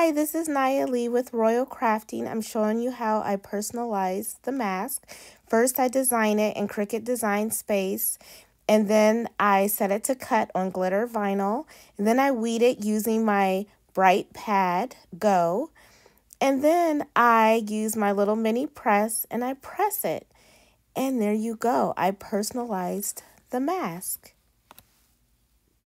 Hi, this is Naya Lee with Royal Crafting. I'm showing you how I personalize the mask. First, I design it in Cricut Design Space, and then I set it to cut on glitter vinyl, and then I weed it using my Bright Pad Go, and then I use my little mini press and I press it, and there you go. I personalized the mask.